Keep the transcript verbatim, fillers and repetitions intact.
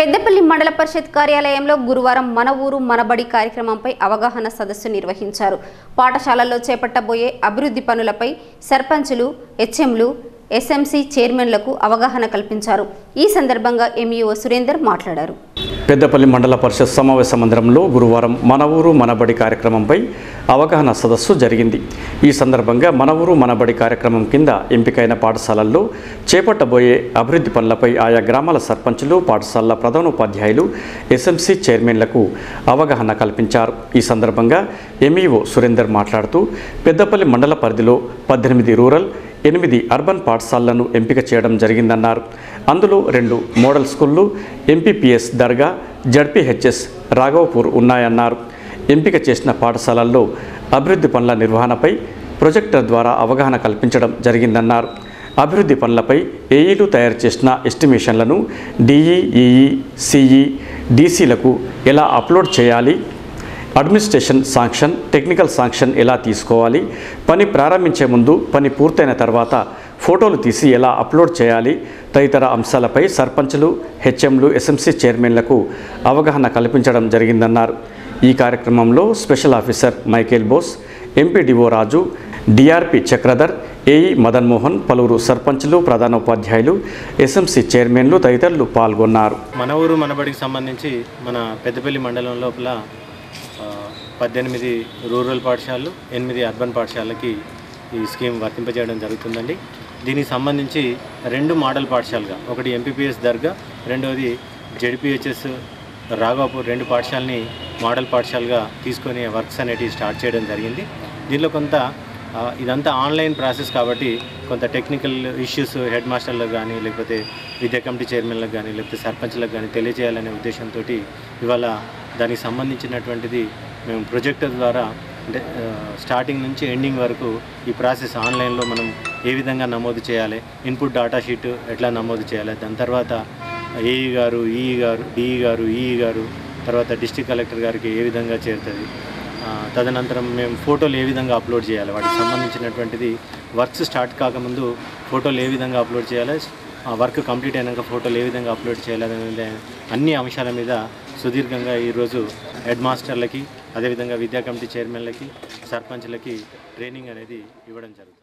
పెద్దపల్లి మండల పరిషత్ కార్యాలయంలో గురువారం మన ఊరు మనబడి కార్యక్రమంపై అవగాహన సదస్సు నిర్వహించారు. పాఠశాలల్లో చేపట్టబోయే అభివృద్ధి పనులపై సర్పంచులు, హెచ్ఎంలు, ఎస్ఎంసీ చైర్మన్లకు అవగాహన కల్పించారు. ఈ సందర్భంగా ఎంఈఓ సురేందర్ మాట్లాడారు. పెద్దపల్లి మండల పరిషత్ సమావేశ మందిరంలో గురువారం మన ఊరు మనబడి కార్యక్రమంపై అవగాహన సదస్సు జరిగింది. ఈ సందర్భంగా మన ఊరు మనబడి కార్యక్రమం కింద ఎంపికైన పాఠశాలల్లో చేపట్టబోయే అభివృద్ధి పనులపై ఆయా గ్రామాల సర్పంచులు, పాఠశాలల ప్రధానోపాధ్యాయులు, ఎస్ఎంసీ చైర్మన్లకు అవగాహన కల్పించారు. ఈ సందర్భంగా ఎంఈఓ సురేందర్ మాట్లాడుతూ పెద్దపల్లి మండల పరిధిలో పద్దెనిమిది రూరల్, ఎనిమిది అర్బన్ పాఠశాలలను ఎంపిక చేయడం జరిగిందన్నారు. అందులో రెండు మోడల్ స్కూళ్ళు, ఎంపీపీఎస్ దర్గా, జడ్పీహెచ్ఎస్ రాఘవపూర్ ఉన్నాయన్నారు. ఎంపిక చేసిన పాఠశాలల్లో అభివృద్ధి పనుల నిర్వహణపై ప్రొజెక్టర్ ద్వారా అవగాహన కల్పించడం జరిగిందన్నారు. అభివృద్ధి పనులపై ఏఈలు తయారు చేసిన ఎస్టిమేషన్లను డిఈ, ఈఈ, సిఈ, డీసీలకు ఎలా అప్లోడ్ చేయాలి, అడ్మినిస్ట్రేషన్ శాంక్షన్, టెక్నికల్ శాంక్షన్ ఎలా తీసుకోవాలి, పని ప్రారంభించే ముందు, పని పూర్తయిన తర్వాత ఫోటోలు తీసి ఎలా అప్లోడ్ చేయాలి తదితర అంశాలపై సర్పంచులు, హెచ్ఎంలు, ఎస్ఎంసీ చైర్మన్లకు అవగాహన కల్పించడం జరిగిందన్నారు. ఈ కార్యక్రమంలో special officer Michael Bose, MPDO Raju, DRP Chakradhar, AE Madan Mohan, పలువురు సర్పంచులు, ప్రధానోపాధ్యాయులు, ఎస్ఎంసీ చైర్మన్లు తదితరులు పాల్గొన్నారు. మన ఊరు మనబడికి సంబంధించి మన పెద్దపల్లి మండలం లోపల పద్దెనిమిది రూరల్ పాఠశాలలు, ఎనిమిది అర్బన్ పాఠశాలకి ఈ స్కీమ్ వర్తింపజేయడం జరుగుతుందండి. దీనికి సంబంధించి రెండు మోడల్ పాఠశాలగా, ఒకటి ఎంపీపీఎస్ దర్గా, రెండవది జెడ్పీహెచ్ఎస్ రాఘవపూర్, రెండు పాఠశాలని మోడల్ పాఠశాలగా తీసుకొని వర్క్స్ అనేటివి స్టార్ట్ చేయడం జరిగింది. దీనిలో కొంత ఇదంతా ఆన్లైన్ ప్రాసెస్ కాబట్టి కొంత టెక్నికల్ ఇష్యూస్ హెడ్ మాస్టర్లకు కానీ, లేకపోతే విద్యా కమిటీ చైర్మన్లకు కానీ, లేకపోతే సర్పంచ్లకు కానీ తెలియజేయాలనే ఉద్దేశంతో ఇవాళ దానికి సంబంధించినటువంటిది మేము ప్రొజెక్టర్ ద్వారా అంటే స్టార్టింగ్ నుంచి ఎండింగ్ వరకు ఈ ప్రాసెస్ ఆన్లైన్లో మనం ఏ విధంగా నమోదు చేయాలి, ఇన్పుట్ డాటా షీట్ ఎట్లా నమోదు చేయాలి, దాని తర్వాత ఏఈ గారు, ఈఈ గారు, డిఈ గారు, ఈఈ గారు, తర్వాత డిస్ట్రిక్ట్ కలెక్టర్ గారికి ఏ విధంగా చేరుతుంది, తదనంతరం మేము ఫోటోలు ఏ విధంగా అప్లోడ్ చేయాలి, వాటికి సంబంధించినటువంటిది వర్క్స్ స్టార్ట్ కాకముందు ఫోటోలు ఏ విధంగా అప్లోడ్ చేయాలి, వర్క్ కంప్లీట్ అయినాక ఫోటోలు ఏ విధంగా అప్లోడ్ చేయాలి అనే అన్ని అంశాల మీద సుదీర్ఘంగా ఈరోజు హెడ్ మాస్టర్లకి, అదేవిధంగా విద్యా కమిటీ చైర్మన్లకి, సర్పంచ్లకి ట్రైనింగ్ అనేది ఇవ్వడం జరుగుతుంది.